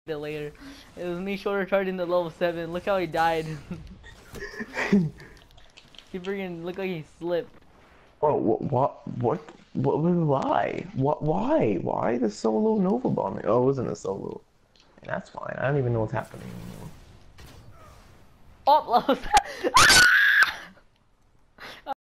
it later. It was me shoulder charging the level 7. Look how he died. He freaking looked like he slipped. Bro, why? Why the solo Nova bombing? Oh, it wasn't a solo. That's fine. I don't even know what's happening anymore. Oh, level 7.